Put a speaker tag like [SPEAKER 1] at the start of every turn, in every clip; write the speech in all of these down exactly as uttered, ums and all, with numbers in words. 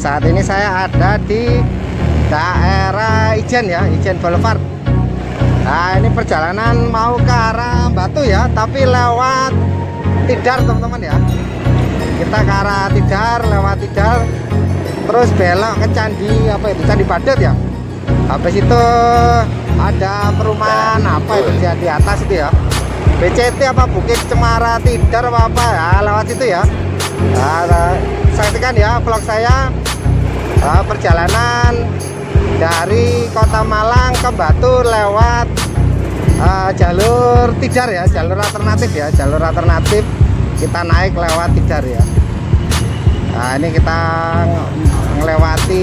[SPEAKER 1] saat ini saya ada di daerah Ijen ya, Ijen Boulevard. Nah, ini perjalanan mau ke arah Batu ya, tapi lewat Tidar teman-teman ya. Kita ke arah Tidar, lewat Tidar, terus belok ke Candi apa itu, Candi Badut ya. Habis itu ada perumahan apa itu di atas itu ya, B C T apa Bukit Cemara Tidar apa apa ya, lewat itu ya. Nah, saksikan ya vlog saya uh, perjalanan dari Kota Malang ke Batu lewat uh, jalur Tidar ya, jalur alternatif ya, jalur alternatif kita naik lewat Tidar ya. Nah, ini kita melewati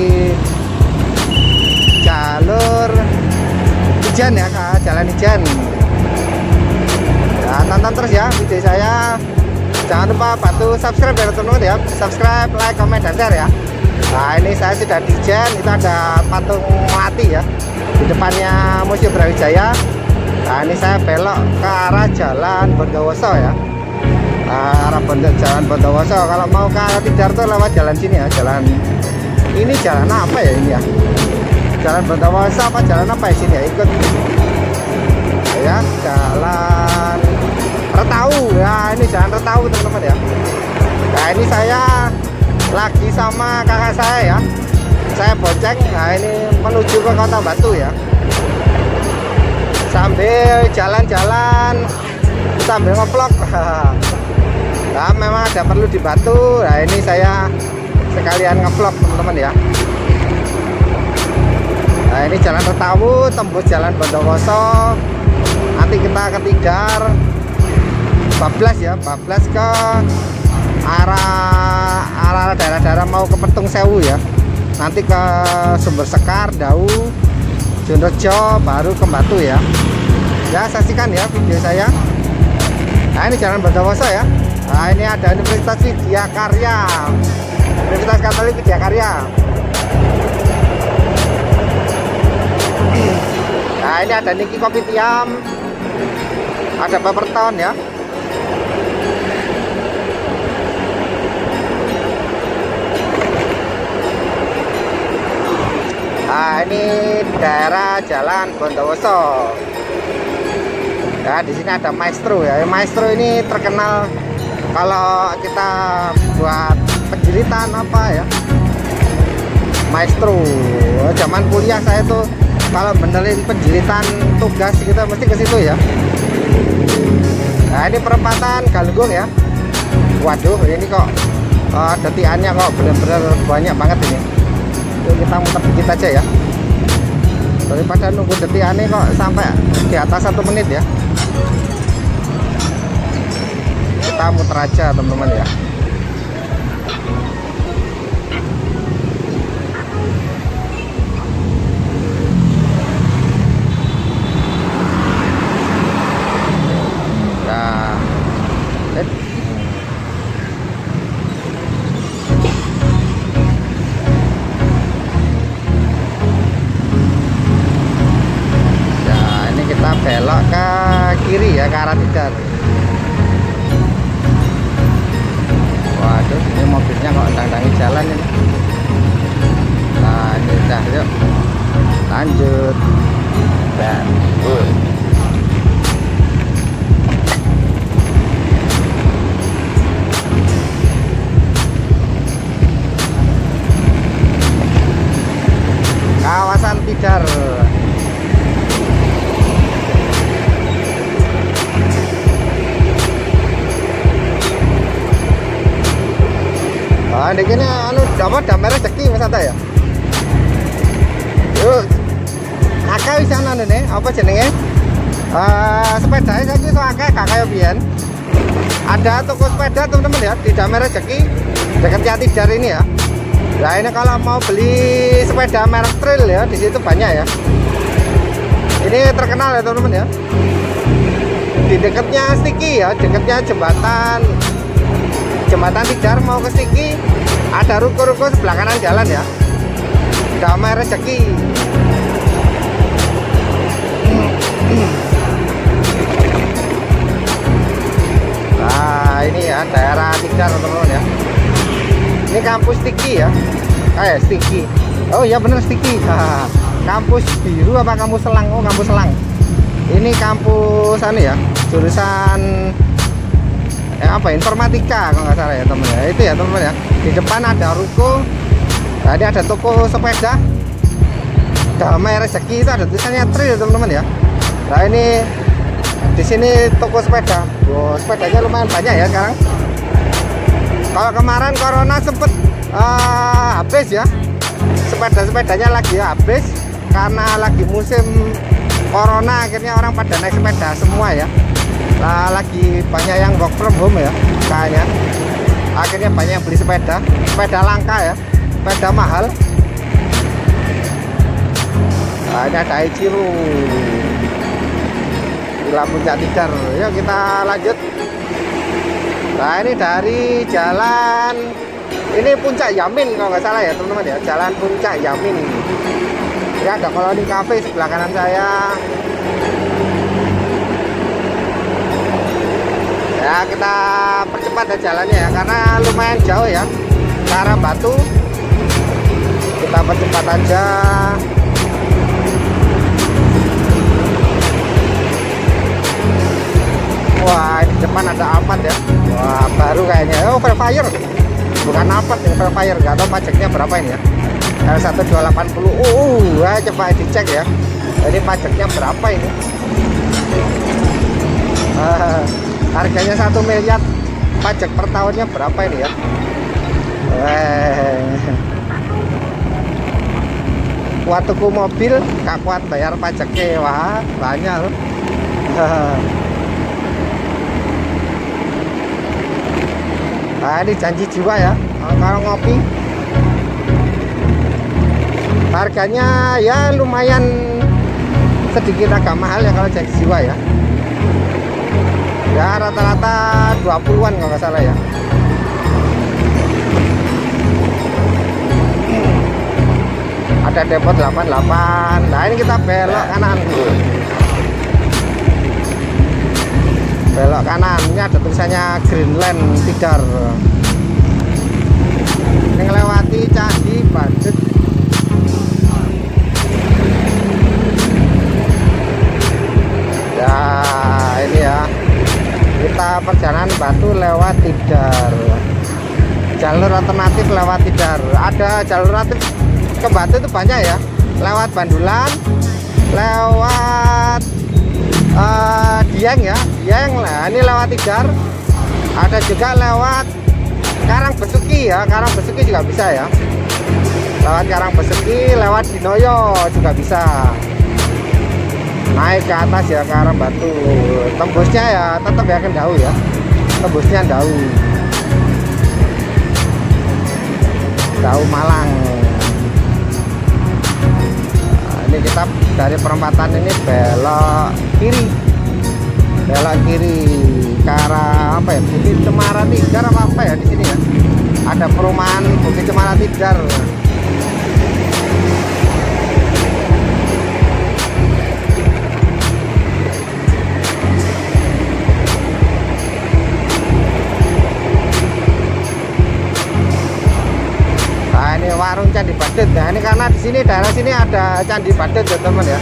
[SPEAKER 1] jalur Ijen ya, Kak, jalan Ijen. Ya, tonton terus ya video saya. Jangan lupa bantu subscribe ya teman-teman ya, subscribe, like, komen, dan share ya. Nah, ini saya sudah di Ijen, itu ada patung Melati ya, di depannya Museum Brawijaya. Nah, ini saya belok ke arah Jalan Bondowoso ya, nah, arah Bondo, Jalan Bondowoso. Kalau mau ke arah Tidar tuh lewat jalan sini ya, jalan ini jalan apa ya ini ya, Jalan Bondowoso apa jalan apa ya sini ya, ikut ya, jalan Retau ya, ini jalan Retau teman-teman ya. Nah, ini saya lagi sama kakak saya ya, saya bonceng. Nah, ini menuju ke Kota Batu ya, sambil jalan-jalan sambil ngevlog. Nah, memang ada perlu di Batu. Nah, ini saya sekalian ngevlog teman-teman ya. Nah, ini jalan Retau tembus jalan Bondowoso, nanti kita ke Tidar bablas ya, bablas ke arah arah daerah-daerah mau ke Petung Sewu ya, nanti ke Sumber Sekar, Dau, Jondojo, baru ke Batu ya. Ya, saksikan ya video saya. Nah, ini jalan Bondowoso ya. Nah, ini ada Universitas Widya Karya, Universitas Katolik Widya Karya. Nah, ini ada Niki Kopi Tiam, ada Pepperton ya. Nah, ini daerah Jalan Bondowoso. Ya, di sini ada Maestro ya. Maestro ini terkenal kalau kita buat penjilitan apa ya. Maestro. Zaman kuliah saya tuh kalau benerin penjilitan tugas kita mesti ke situ ya. Nah, ini perempatan Galunggung ya. Waduh, ini kok uh, detikannya kok bener-bener banyak banget ini. Kita muter dikit aja ya, daripada nunggu detikannya kok sampai di atas satu menit ya. Kita muter aja teman-teman ya. Nah, eh. belok ke kiri ya, ke arah Tidar. Waduh, ini mobilnya kok dandangi jalan ini. Nah, ini udah, yuk lanjut. Dan uh. kawasan Tidar. Nah, ini anu dapat damai rezeki Mas Anta ya. Yuk, akeh wis ana nih, apa jenenge? Uh, sepeda saya iso akeh gak kaya biyen. Ada toko sepeda teman-teman ya di Damai Rezeki dekatnya Tidar ini ya. Nah, ini kalau mau beli sepeda merek trail ya, di situ banyak ya. Ini terkenal ya teman-teman ya. Di dekatnya Stiki ya, dekatnya jembatan jembatan Tidar mau ke Stiki, ada ruko-ruko sebelah kanan jalan ya. Damai Rezeki. Nah, ini ya daerah Tidar teman-teman ya. Ini kampus Stiki ya. eh Stiki. Oh iya bener Stiki. Kampus biru apa kampus Selang? Oh kampus Selang. Ini kampus anu ya, jurusan eh, apa informatika kalau nggak salah ya teman ya. Itu ya teman ya. Di depan ada ruko. Tadi ada toko sepeda. Damai Rezeki, itu ada tulisannya Trail teman-teman ya. Nah ini di sini toko sepeda. Wow, sepedanya lumayan banyak ya sekarang. Kalau kemarin corona sempet uh, habis ya, sepeda-sepedanya lagi habis karena lagi musim corona, akhirnya orang pada naik sepeda semua ya. Nah, lagi banyak yang work from home ya kayaknya, akhirnya banyak yang beli sepeda. Sepeda langka ya, sepeda mahal. Nah, ini ada Ichiru Villa Puncak Tidar. Yuk kita lanjut. Nah ini dari jalan, ini Puncak Yamin kalau nggak salah ya teman-teman ya, jalan Puncak Yamin. Ini ada Koloni Cafe sebelah kanan saya. Ya kita percepat ya jalannya ya, karena lumayan jauh ya ke arah Batu. Kita percepat aja. Wah, di depan ada Alphard ya. Wah, baru kayaknya. Oh, Velfire. Bukan Alphard ini, Velfire. Gak tahu pajaknya berapa ini ya. L satu dua delapan nol. Uh, uh, coba dicek ya. Ini pajaknya berapa ini? Uh, harganya satu miliar. Pajak per tahunnya berapa ini ya? Eh. Kuat tuku mobil, gak kuat bayar pajaknya. Wah, banyak loh. Nah ini Janji Jiwa ya, kalau ngopi harganya ya lumayan sedikit agak mahal ya kalau Janji Jiwa ya. Ya rata-rata dua puluhan kalau nggak salah ya. Ada Depot delapan puluh delapan. Nah ini kita belok kanan. Belok kanan, ini ada tulisannya Greenland Tidar. Ini melewati Candi Badut. Ya ini ya, kita perjalanan Batu lewat Tidar. Jalur alternatif lewat Tidar. Ada jalur alternatif ke Batu itu banyak ya. Lewat Bandulan, lewat Uh, Dieng ya, Dieng lah. Ini lewat Tidar. Ada juga lewat Karangbesuki ya, Karangbesuki juga bisa ya. Lewat Karangbesuki, lewat Dinoyo juga bisa. Naik ke atas ya ke arah Batu. Tembusnya ya tetap ya Kendau ya. Tembusnya Kendau. Kendau Malang. Nah, ini kita dari perempatan ini belok kiri, belok kiri ke arah apa ya, Bukit Cemara Tidar apa apa ya di sini ya. Ada perumahan Bukit Cemara Tidar. Nah ini warung Candi Badut. Nah ini karena di sini daerah sini ada Candi Badut ya teman ya.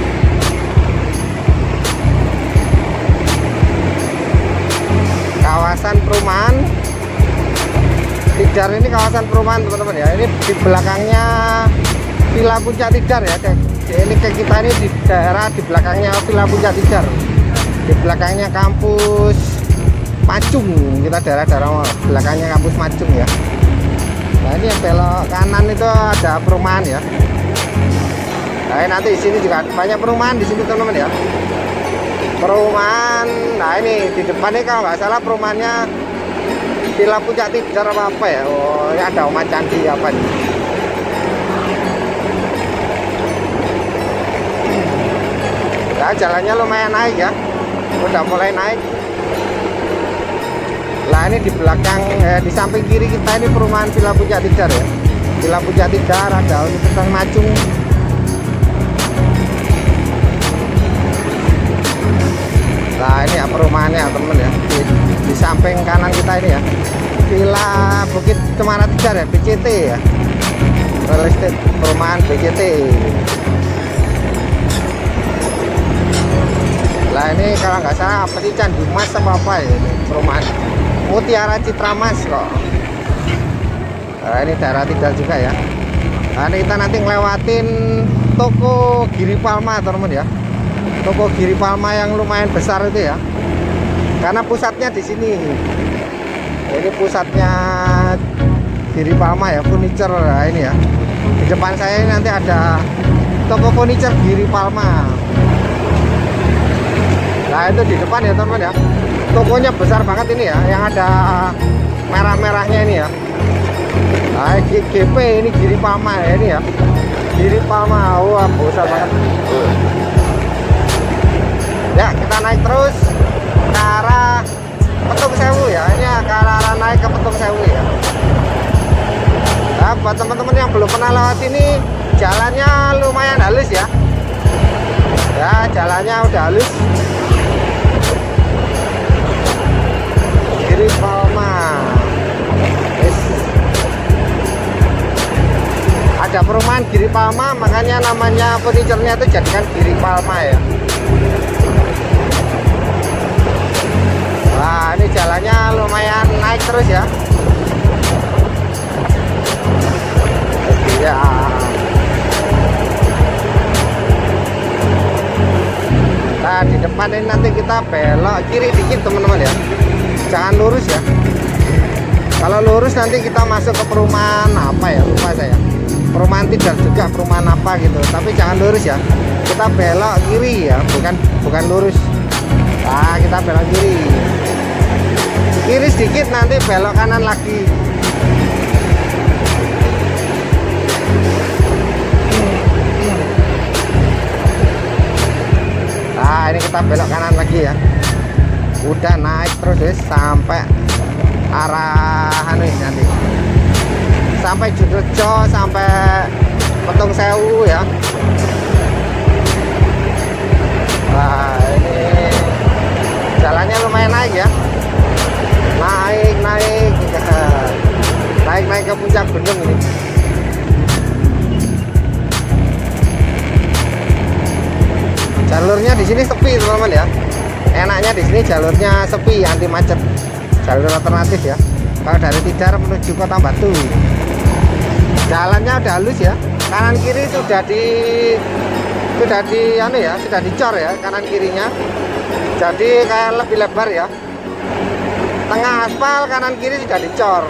[SPEAKER 1] Kawasan perumahan Tidar, ini kawasan perumahan teman-teman ya. Ini di belakangnya Villa Puncak Tidar ya. Ini ke kita ini di daerah di belakangnya Villa Puncak Tidar. Di belakangnya kampus Macung. Kita daerah-daerah belakangnya kampus Macung ya. Nah ini yang belok kanan itu ada perumahan ya. Nah nanti di sini juga banyak perumahan di sini teman-teman ya. Perumahan, nah ini di depan ini kalau nggak salah perumahannya Villa Puncak Tidar apa apa ya. Oh ini ada Oma Candi apa nih. Ya jalannya lumayan naik ya, udah mulai naik. Nah ini di belakang, eh, di samping kiri kita ini perumahan Villa Puncak Tidar ya. Villa Puncak Tidar, ada Universitas Macung. Nah ini ya perumahannya temen ya, di, di samping kanan kita ini ya, Villa Bukit Cemara Tidar ya, B C T ya. real estate perumahan B C T. Nah ini kalau nggak salah apa sih, Candi Mas apa apa ya ini perumahan Mutiara Citra Mas kok. Nah ini daerah Tidar juga ya. Nah ini kita nanti ngelewatin toko Giri Palma teman-teman ya. Toko Giri Palma yang lumayan besar itu ya. Karena pusatnya di sini. Ini pusatnya Giri Palma ya, furniture. Nah, ini ya. Di depan saya ini nanti ada toko furniture Giri Palma. Nah itu di depan ya teman-teman ya. Tokonya besar banget ini ya, yang ada merah-merahnya ini ya. Nah G P ini Giri Palma ya, ini ya. Giri Palma, wah besar banget. Ya kita naik terus ke arah Petung Sewu ya. Ini ke arah naik ke Petung Sewu ya. Nah buat teman-teman yang belum pernah lewat ini, jalannya lumayan halus ya. Ya jalannya udah halus. Giri Palma. Yes. Ada perumahan Giri Palma, makanya namanya furniturnya itu jadikan Giri Palma ya. Nah ini jalannya lumayan naik terus ya. Oke ya. Nah di depan ini nanti kita belok kiri dikit teman-teman ya. Jangan lurus ya. Kalau lurus nanti kita masuk ke perumahan apa ya, lupa saya. Perumahan Tidar juga, perumahan apa gitu. Tapi jangan lurus ya. Kita belok kiri ya, bukan bukan lurus. Nah kita belok kiri. Kiri sedikit nanti belok kanan lagi. Nah ini kita belok kanan lagi ya. Udah naik terus guys sampai arah anu nanti. Sampai Jodrejo, sampai Petung Sewu ya. Nah ini jalannya lumayan naik ya. Naik naik naik naik ke puncak gunung ini. Jalurnya di sini sepi teman-teman ya. Enaknya di sini jalurnya sepi, anti macet. Jalur alternatif ya. Kalau dari Tidar menuju Kota Batu. Jalannya udah halus ya. Kanan kiri sudah di sudah di anu ya, sudah dicor ya kanan kirinya. Jadi kayak lebih lebar ya. Tengah aspal, kanan kiri sudah dicor.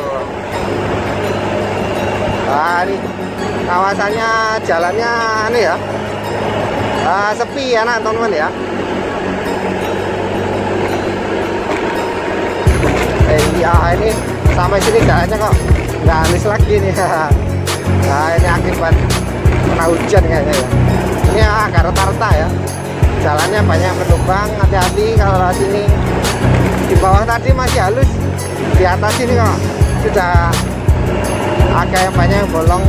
[SPEAKER 1] Nah, ini kawasannya, jalannya anu ya. Nah, sepi ya nah, teman-teman ya. Eh iya ini sampai sini jalannya kok nggak halus lagi nih. Nah ini akibat kena hujan kayaknya ya. Ini agak rata-rata ya. Jalannya banyak berlubang, hati-hati kalau lewat sini. Di bawah tadi masih halus, di atas ini kok sudah agak yang banyak yang bolong.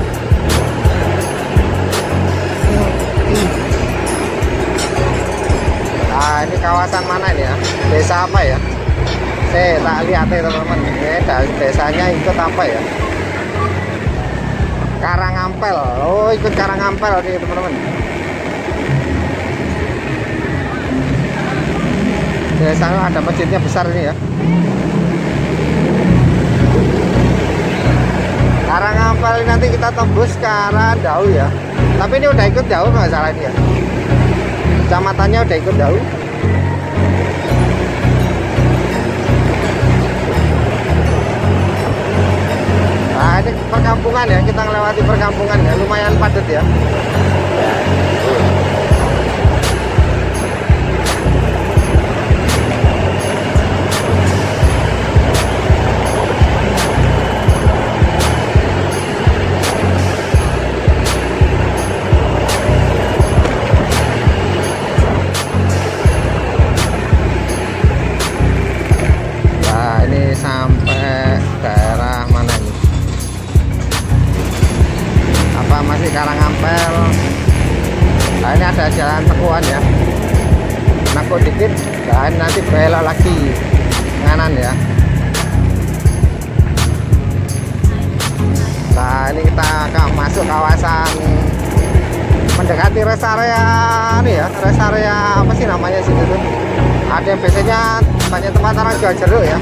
[SPEAKER 1] Nah ini kawasan mana ini ya? Desa apa ya? Saya tak lihat ya teman-teman. Ini desanya ikut apa ya? Karangampel. Oh ikut Karangampel nih teman-teman. Desanya ada masjidnya besar ini ya. Karangampel nanti kita tembus ke arah Dau ya. Tapi ini udah ikut Dau nggak salah ini ya. Kecamatannya udah ikut Dau. Nah ini perkampungan ya, kita melewati perkampungan ya, lumayan padat ya. Nah ini sampai daerah mana ini? Apa masih Karangampel? Nah ini ada jalan tekuan ya, nakut dikit. Nah ini nanti belok lagi kanan ya. Nah Nah, ini kita akan masuk kawasan mendekati rest area ini ya, rest area apa sih namanya sini tuh? Ada yang biasanya banyak tempat orang jual jeruk ya.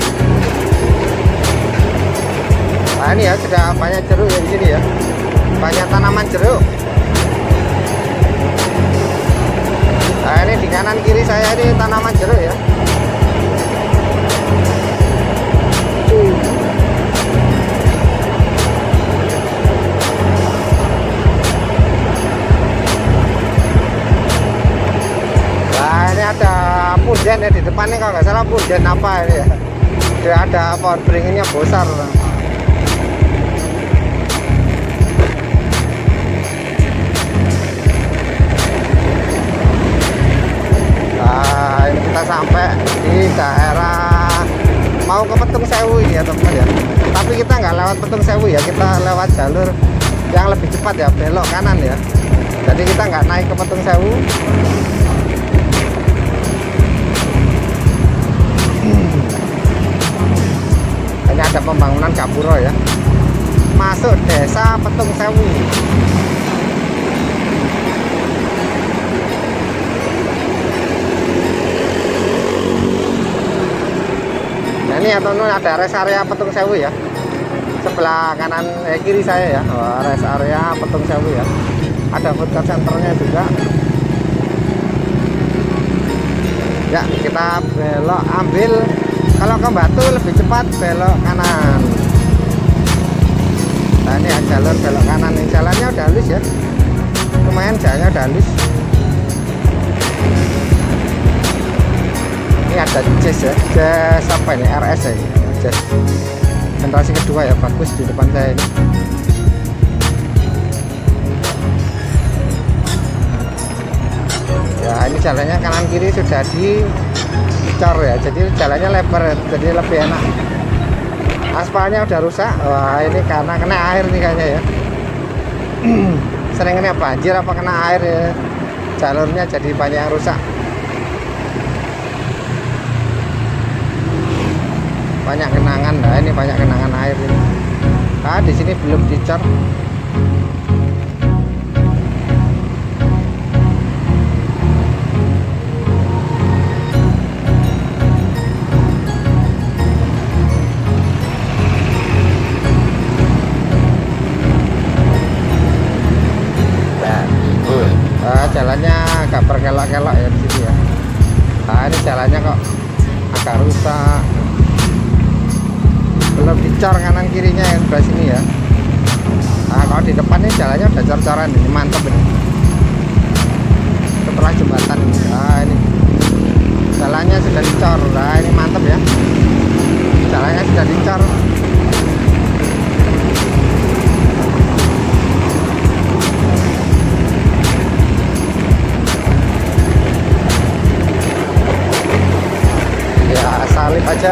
[SPEAKER 1] Nah, ini ya sudah banyak jeruk ya di sini ya. Banyak tanaman jeruk. Nah, ini di kanan kiri saya ini tanaman jeruk ya. Nah, ini ada punden ya di depan nih, kalau nggak salah punden apa ini ya. Dia ada power bearingnya besar. Nah, ini kita sampai di daerah mau ke Petung Sewu ya teman-teman ya. Tapi kita nggak lewat Petung Sewu ya, kita lewat jalur yang lebih cepat ya, belok kanan ya. Jadi kita nggak naik ke Petung Sewu. Ini ada pembangunan Gapura ya. Masuk desa Petung Sewu. Nah, ini ya teman-teman, ada rest area Petung Sewu ya. Sebelah kanan eh, kiri saya ya. Oh, rest area Petung Sewu ya. Ada food court centernya juga. Ya, kita belok ambil. Kalau ke Batu lebih cepat belok kanan. Nah, ini ya jalur belok kanan. Ini jalannya udah halus ya. Lumayan jalannya udah halus. Ini ada Jazz ya. Jazz apa ini? R S ya. Jazz generasi kedua ya, bagus di depan saya ini. Ya, ini jalannya kanan kiri sudah dicor ya, jadi jalannya lebar, jadi lebih enak. Aspalnya udah rusak. Wah, ini karena kena air nih kayaknya ya. Sering kena banjir apa kena air ya, jalurnya jadi banyak yang rusak. Banyak genangan. Nah, ini banyak genangan air ini. Ah, di sini belum dicor. Jalannya agak berkelok-kelok ya di sini ya. Nah, ini jalannya kok agak rusak, belum dicor kanan kirinya yang sebelah sini ya. Nah, kalau di depan ini jalannya udah cor-coran, ini mantep ini. Setelah jembatan ini, nah ini jalannya sudah dicor. Nah, ini mantep ya, jalannya sudah dicor. Salip aja.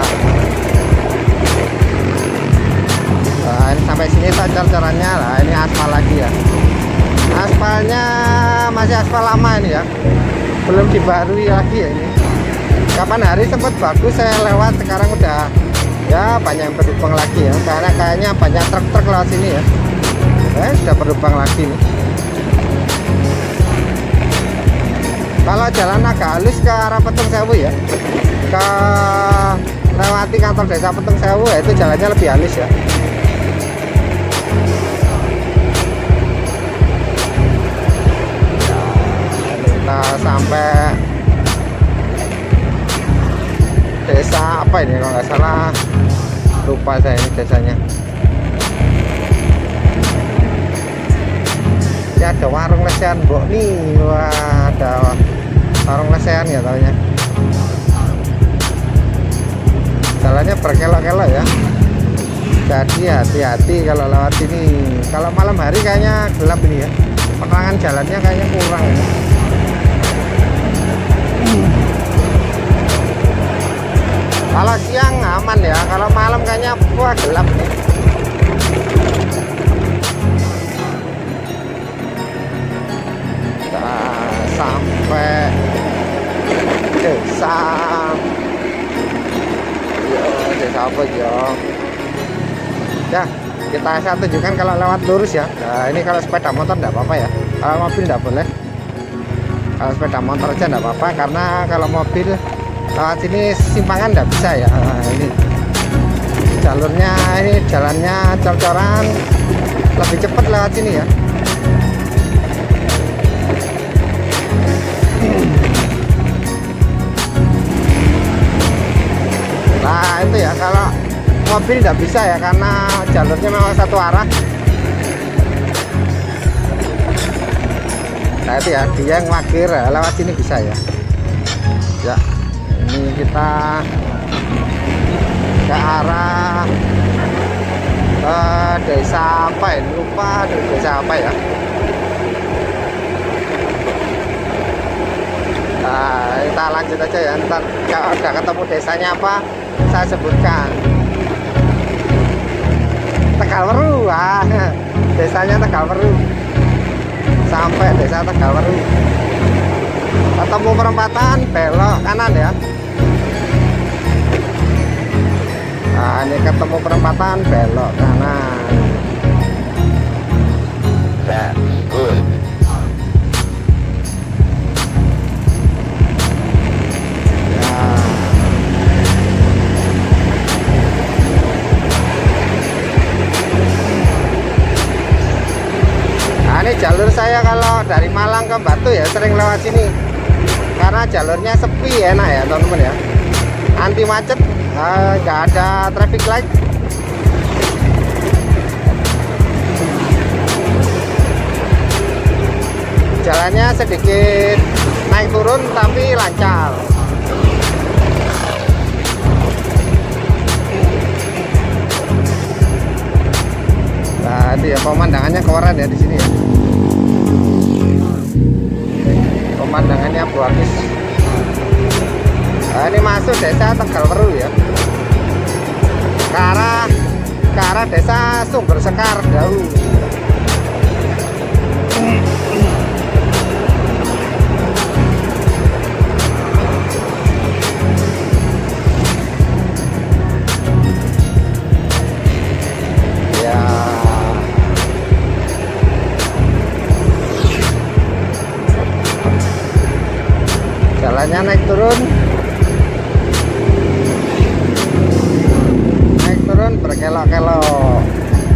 [SPEAKER 1] Nah, ini sampai sini tak jalannya lah. Ini aspal lagi ya. Aspalnya masih aspal lama ini ya, belum dibarui lagi ya ini. Kapan hari sempat bagus saya lewat, sekarang udah ya banyak yang berlubang lagi ya, karena kayaknya banyak truk-truk lewat sini ya. Eh, sudah berlubang lagi nih. Kalau jalan agak halus ke arah Petung Sewu ya, ke lewati kantor desa Petung Sewu ya, itu jalannya lebih halus ya. Kita sampai desa apa ini, kalau nggak salah lupa saya ini desanya. Ya, ada warung lesehan Mbok nih. Wah, ada warung lesehan ya taunya. Jalannya berkelok-kelok ya, jadi hati-hati kalau lewat sini. Kalau malam hari kayaknya gelap ini ya, penerangan jalannya kayaknya kurang ya. Kalau siang aman ya, kalau malam kayaknya wah gelap nih. Nah, sampai desa. Yo, desa apa yo? Ya, Kita saya tunjukkan kalau lewat lurus ya. Nah, ini kalau sepeda motor enggak apa-apa ya. Kalau mobil enggak boleh. Kalau sepeda motor aja enggak apa-apa, karena kalau mobil lewat sini simpangan enggak bisa ya. Nah, ini jalurnya, ini jalannya cor-coran, lebih cepat lewat sini ya. Nah itu ya, kalau mobil tidak bisa ya, karena jalurnya memang satu arah. Nah itu ya, dia yang wakir ya, lewat sini bisa ya. Ya, ini kita ke arah uh, desa apa ya, lupa desa apa ya. Nah, kita lanjut aja ya, ntar kalau udah ketemu desanya apa saya sebutkan. Tegalweru, ah, desanya Tegalweru. Sampai desa Tegalweru, ketemu perempatan belok kanan ya. Nah, ini ketemu perempatan belok kanan. Good. Ini jalur saya kalau dari Malang ke Batu ya sering lewat sini, karena jalurnya sepi, enak ya teman-teman ya, anti macet, nggak uh, ada traffic light. Jalannya sedikit naik turun tapi lancar. Nah itu ya, pemandangannya keren ya di sini ya. Pemandangannya bagus. Nah, ini masuk desa Tegalweru ya. Ke arah ke arah desa Sumber Sekar jauh. Jalannya naik turun, naik turun berkelok-kelok.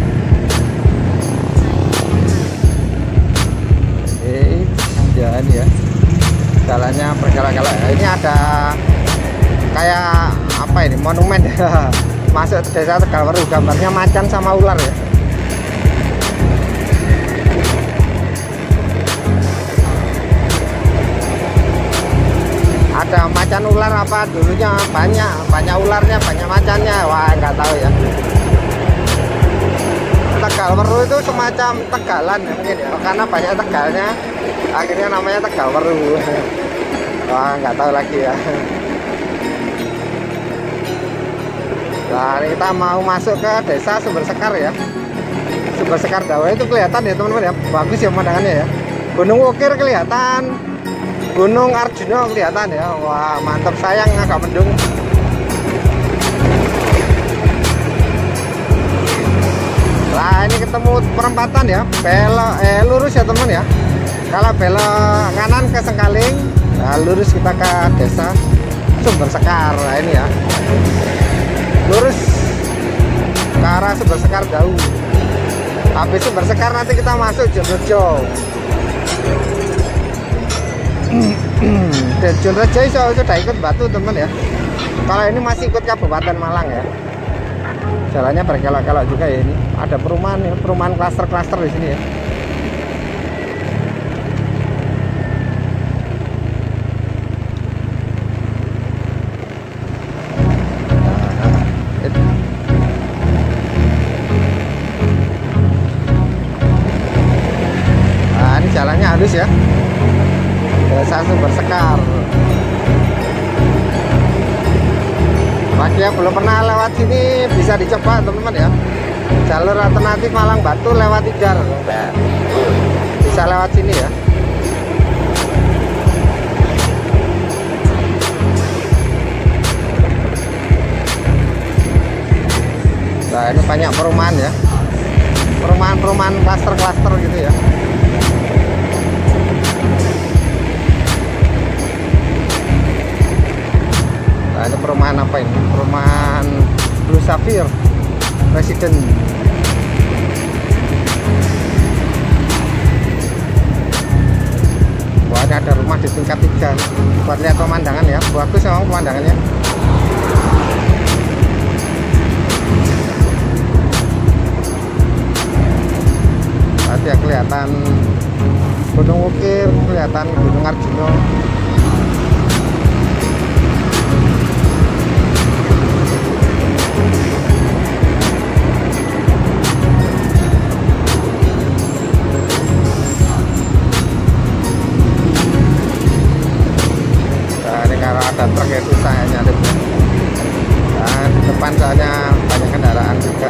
[SPEAKER 1] Eh, jalan ya, jalannya berkelok-kelok. Ini ada kayak apa ini, monumen ya. Masuk desa Tegalweru, gambarnya macan sama ular ya. Ada macan ular apa dulunya, banyak banyak ularnya, banyak macannya, wah nggak tahu ya. Tegalweru itu semacam Tegalan ya, mungkin ya, karena banyak tegalnya akhirnya namanya Tegalweru. Wah nggak tahu lagi ya. Nah ini kita mau masuk ke desa Sumber Sekar ya. Sumber Sekar Dawa itu kelihatan ya teman-teman ya, bagus ya pemandangannya ya. Gunung Wukir kelihatan, Gunung Arjuna kelihatan ya. Wah mantap, sayang agak mendung. Nah ini ketemu perempatan ya, belok eh lurus ya teman ya. Kalau belok kanan ke Sengkaling, nah lurus kita ke desa Sumber Sekar. Nah ini ya, lurus ke arah Sumber Sekar jauh. Habis Sumber Sekar nanti kita masuk Jonrejo. Dan Jonrejo itu sudah ikut Batu teman ya. Kalau ini masih ikut Kabupaten Malang ya. Jalannya berkelok-kelok juga ya ini. Ada perumahan ya, perumahan klaster-klaster di sini ya. Nah, ini jalannya halus ya. Desa Sumber Sekar. Bagi yang belum pernah lewat sini bisa dicoba teman-teman ya. Jalur alternatif Malang Batu lewat Tidar. Bisa lewat sini ya. Nah ini banyak perumahan ya. perumahan-perumahan klaster-klaster gitu ya. Nah, ada perumahan apa ini? Perumahan Blue Sapphire Resident. Wah, ini ada rumah di tingkat tiga buat lihat pemandangan ya. Bagus memang pemandangannya. Ya, kelihatan Gunung Wukir, kelihatan Gunung Arjuna. Nah, ini kalau ada truk itu saya nyalip. Nah, di depan soalnya banyak kendaraan juga.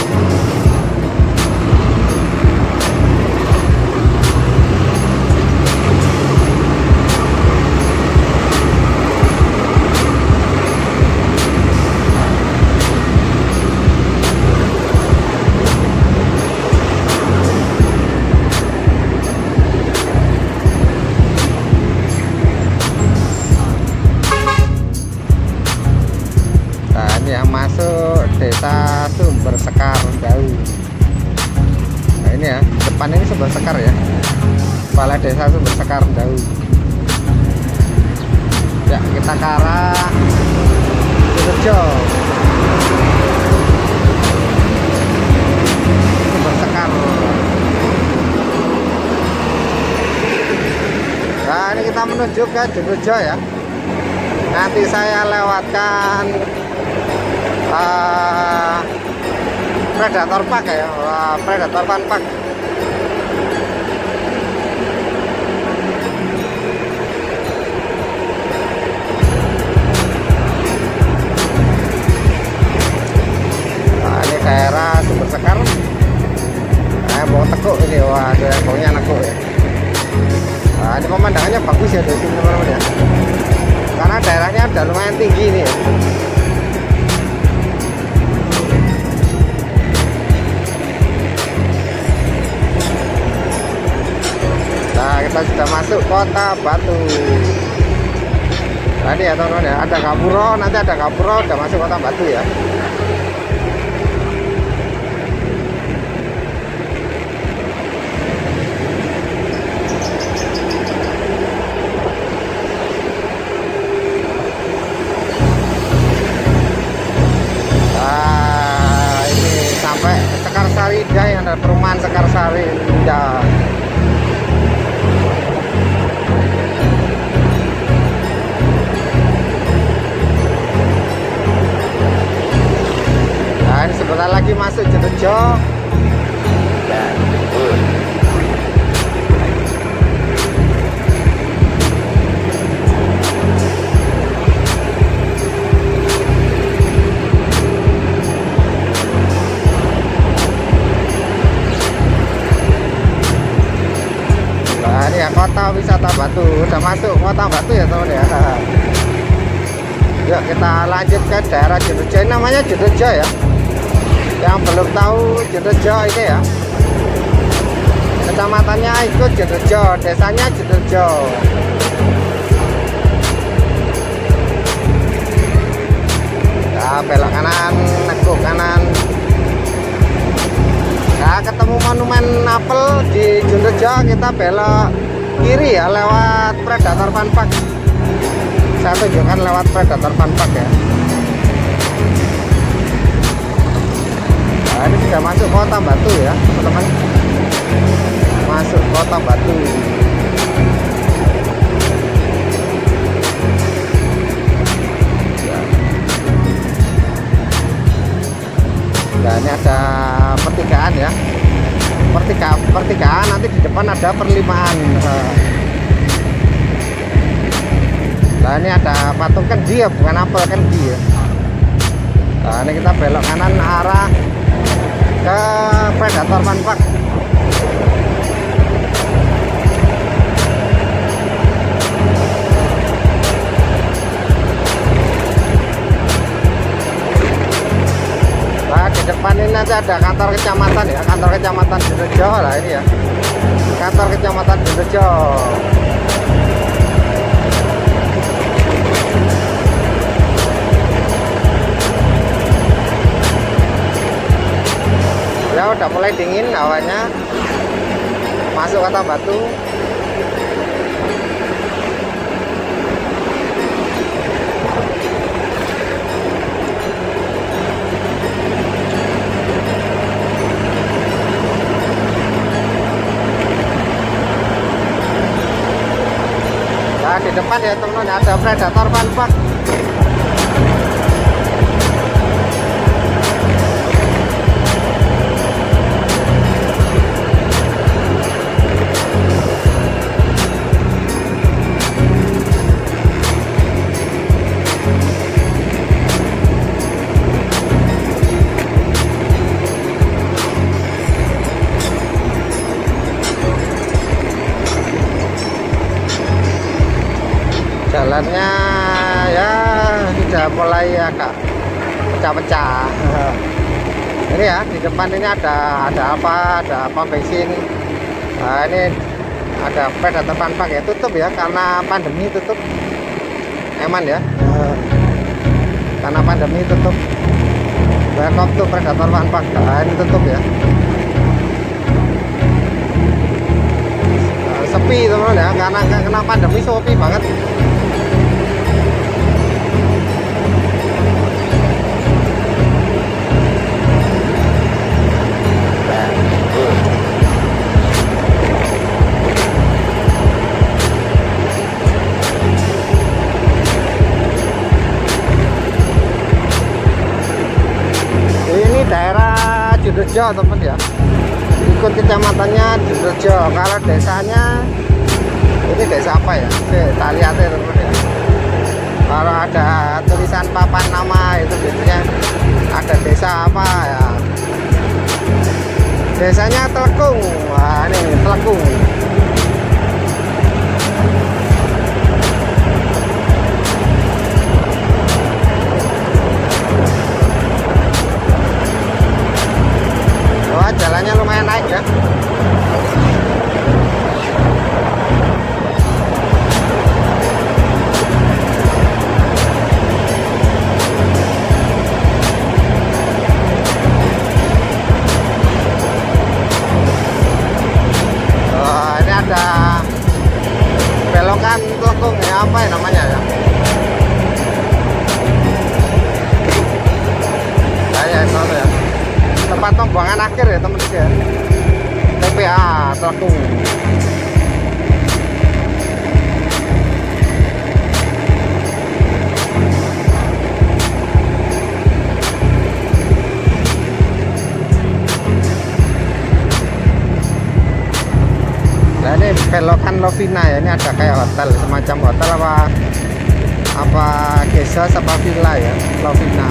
[SPEAKER 1] Yang masuk desa Sumber Sekar Dawu. Nah ini ya, depan ini Sumber Sekar ya, kepala desa Sumber Sekar Dawu. Ya, kita ke arah Sidoarjo. Sumber Sekar. Nah ini kita menuju ke Sidoarjo ya. Nanti saya lewatkan Uh, Predator Park ya, uh, Predator Fun Park. Nah, ini daerah Sumber Sekar. Nah, bawang tekuk ini, wah, ada bawangnya nekuk ya. Nah, ini pemandangannya bagus ya dari sini teman-teman ya. Karena daerahnya udah lumayan tinggi nih ya. Kita sudah masuk Kota Batu. Tadi ya teman-teman ya, ada Gapura, nanti ada Gapura, udah masuk Kota Batu ya. Nah, ini sampai Sekarsari Indah, yang ada perumahan Sekarsari Indah. Sebentar lagi masuk Sidoarjo. Dan nah, ini ya kota wisata Batu. Udah masuk Kota Batu ya teman ya. Yuk kita lanjut ke daerah Sidoarjo. Ini namanya Sidoarjo ya. Yang belum tahu Sidoarjo ini ya, kecamatannya ikut Sidoarjo, desanya Sidoarjo. Nah, belok kanan, nekuk kanan. Nah, ketemu monumen apel di Sidoarjo, kita belok kiri ya lewat Predator Fun Park. Saya tunjukkan lewat Predator Fun Park ya. Nah, ini sudah masuk Kota Batu ya teman-teman. Masuk Kota Batu. Nah, ini ada pertigaan ya. Pertigaan, pertigaan nanti di depan ada perlimaan. Nah, ini ada patung kendi ya, bukan apel, kendi ya. Nah, ini kita belok kanan arah ke Predator Fun Park. Nah, di depan ini nanti nanti ada kantor kecamatan ya, kantor kecamatan Direjo lah ini ya, kantor kecamatan Direjo. Ya udah mulai dingin hawanya, masuk Kota Batu. Nah, di depan ya teman-teman ada Predator Funpark. Jalannya ya sudah mulai agak pecah-pecah. Ini ya di depan ini ada ada apa? Ada pom bensin. Nah, ini ada Predator Funpark ya, tutup ya karena pandemi tutup. Eman ya. Karena pandemi tutup. Welcome to Predator Funpark. Nah, ini tutup ya. Sepi teman-teman ya, karena kena pandemi sepi banget. Ini daerah Direjo teman ya, ikut kecamatannya Direjo. Kalau desanya ini desa apa ya? Kita lihat ya teman ya. Kalau ada tulisan papan nama itu biasanya ada desa apa ya? Desanya Telekung. Wah ini Telekung. Wah jalannya lumayan naik ya. Belokan Telekung ya, apa ya namanya ya? Nah, ya itu ya. Tempat pembuangan akhir ya teman ya. T P A Telekung. Nah ini belokan Lovina ya, ini ada kayak hotel, semacam hotel apa apa guest apa villa ya, Lovina.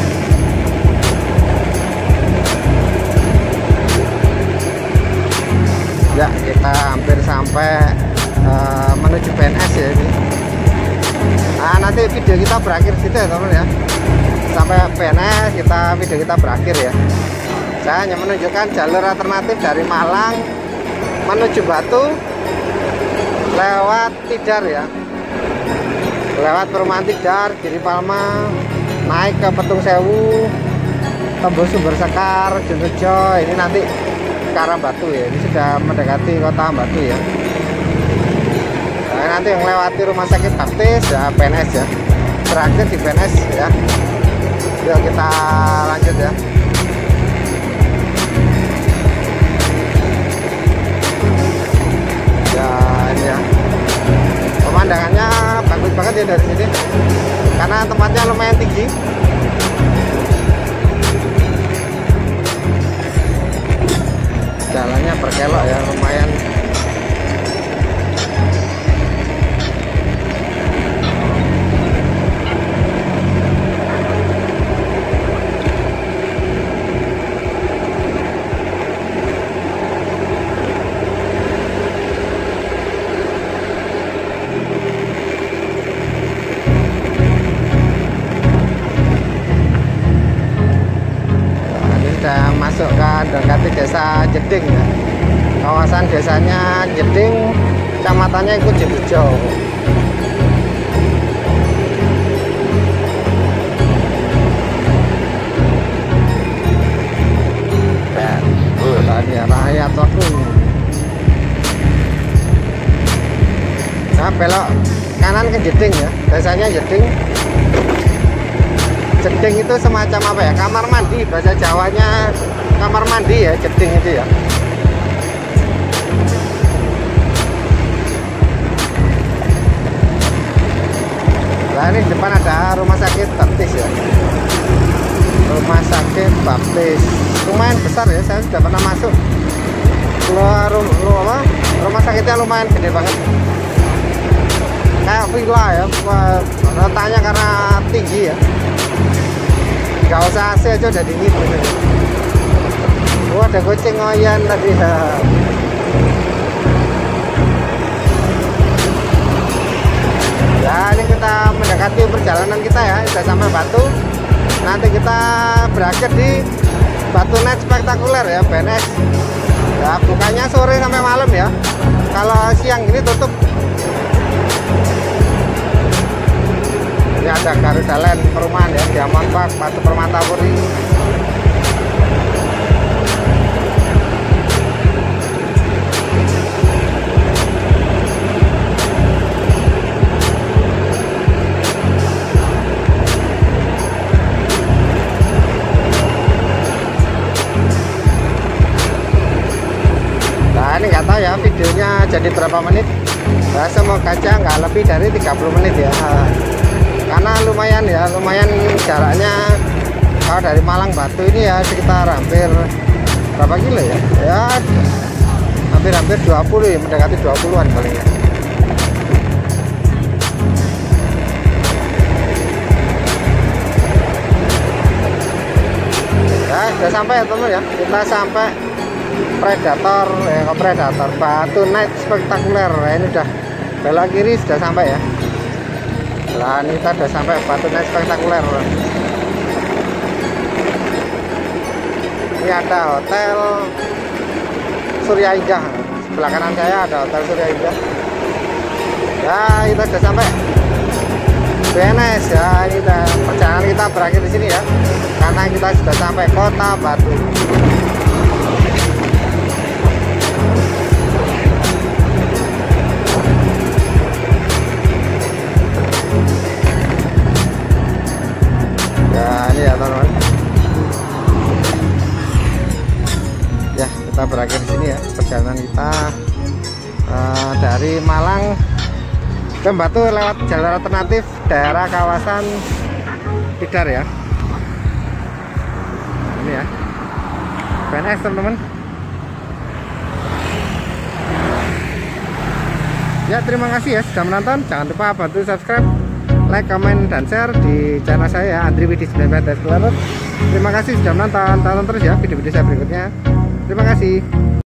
[SPEAKER 1] Ya kita hampir sampai uh, menuju B N S ya ini. Nah nanti video kita berakhir situ ya teman ya, sampai B N S kita video kita berakhir ya. Saya hanya menunjukkan jalur alternatif dari Malang menuju Batu lewat Tidar ya, lewat perumahan Tidar, Giri Palma, naik ke Petung Sewu, tembus Sumber Sekar, Direjo, ini nanti ke arah Batu ya. Ini sudah mendekati Kota Batu ya. Nah, nanti yang lewati Rumah Sakit Baptis ya, B N S ya, terakhir di B N S ya. Yuk kita lanjut ya. Ya ini ya, pemandangannya bagus banget ya dari sini karena tempatnya lumayan tinggi. Jalannya berkelok ya, lumayan. masuk ke mendekati desa Jeding ya. Kawasan desanya Jeding, kecamatannya ikut Jebujo. Tadi rakyat waktu. Nah, belok kanan ke Jeding ya. Desanya Jeding. Jeding itu semacam apa ya? Kamar mandi, bahasa Jawanya kamar mandi ya, Jeding itu ya. Nah, ini di depan ada rumah sakit baptis ya. Rumah sakit baptis. Lumayan besar ya, saya sudah pernah masuk. Keluar rumah, rumah sakitnya lumayan gede banget. Kayak villa ya, letaknya karena tinggi ya. Gak usah A C aja udah dingin bener. Oh, ada goceng ngoyan tadi ya. Ya, ini kita mendekati perjalanan kita ya, sudah sampai Batu. Nanti kita berakhir di Batu Night Spektakuler ya, B N S. Ya, bukannya sore sampai malam ya. Kalau siang ini tutup. Ini ada Garuda Land perumahan ya, Diamond Park, Batu Permata Puri. Nah, ini nggak tahu ya videonya jadi berapa menit. Nah, semoga aja nggak lebih dari tiga puluh menit ya. Karena lumayan ya, lumayan jaraknya. Kalau dari Malang Batu ini ya sekitar hampir berapa kilo ya? Ya hampir-hampir dua puluh ya, mendekati dua puluhan paling ya. Ya sudah sampai ya teman ya. Kita sampai Predator ya, ke Predator Batu Night Spektakuler. Nah, ini udah belok kiri sudah sampai ya. Nah, ini kita udah sampai Batu Night Spektakuler. Ini ada Hotel Surya Indah. Sebelah kanan saya ada Hotel Surya Indah. Ya, kita udah sampai B N S ya. Ini kita, perjalanan kita berakhir di sini ya. Karena kita sudah sampai Kota Batu. Ya teman-teman, ya kita berakhir di sini ya perjalanan kita uh, dari Malang ke Batu lewat jalur alternatif daerah kawasan Tidar ya. Ini ya B N S teman-teman. Ya, terima kasih ya sudah menonton. Jangan lupa bantu subscribe, like, komen, dan share di channel saya Andri Widi sembilan belas Explorer. Terima kasih sudah menonton. Tonton terus ya video-video saya berikutnya. Terima kasih.